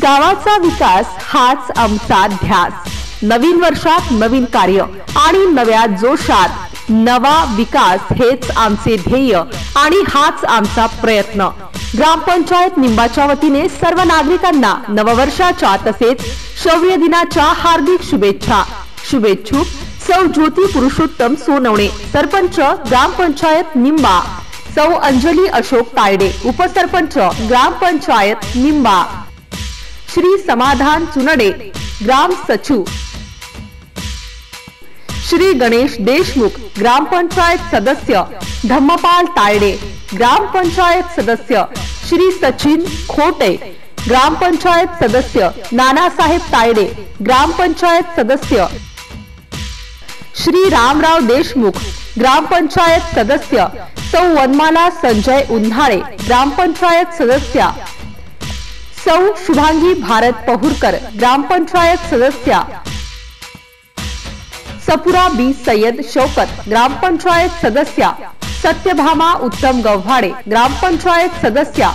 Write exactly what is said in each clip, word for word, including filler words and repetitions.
गावाचा विकास हाच आमचा ध्यास। नवीन वर्षात नवीन कार्य आणि नव्या जोशात नवा विकास हेच आमचे ध्येय आणि हाच आमचा प्रयत्न। ग्रामपंचायत निंबाच्या वतीने सर्व नागरिकांना नववर्षाच्या तसेच शौर्य दिनाच्या हार्दिक शुभेच्छा। शुभेच्छुक सौ ज्योती पुरुषोत्तम सोनवणे, सरपंच ग्रामपंचायत निंबा, सौ अंजली अशोक तायडे, उपसरपंच ग्रामपंचायत निंबा, श्री समाधान चुनडे ग्राम सचिव, श्री गणेश देशमुख ग्रामपंचायत सदस्य, धम्मपाल तायडे ग्रामपंचायत सदस्य, श्री सचिन खोटे ग्रामपंचायत सदस्य, नानासाहेब तायडे ग्रामपंचायत सदस्य, श्री रामराव देशमुख ग्रामपंचायत सदस्य, सौ वनमाला संजय उन्हाळे ग्रामपंचायत सदस्य, सौ शुभांगी भारत पहुरकर ग्रामपंचायत सदस्य, सपुरा बी सय्यद शौकत ग्रामपंचायत सदस्य, सत्यभामा उत्तम गव्हाडे ग्रामपंचायत सदस्य।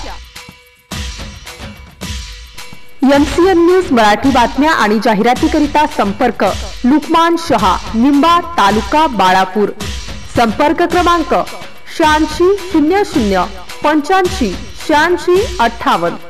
एमसीएन न्यूज मराठी बातम्या आणि जाहिरातीकरिता संपर्क लुकमान शहा, निंबा, तालुका बाळापूर। संपर्क क्रमांक शहाऐंशी शून्य शून्य पंच्याऐंशी शहाऐंशी अठ्ठावन्न।